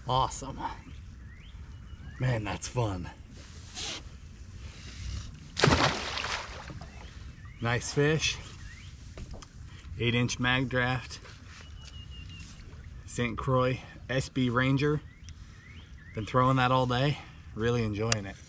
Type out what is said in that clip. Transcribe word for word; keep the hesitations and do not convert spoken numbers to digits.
Awesome. Man, that's fun. Nice fish. eight inch MagDraft. Saint Croix S B Ranger. Been throwing that all day. Really enjoying it.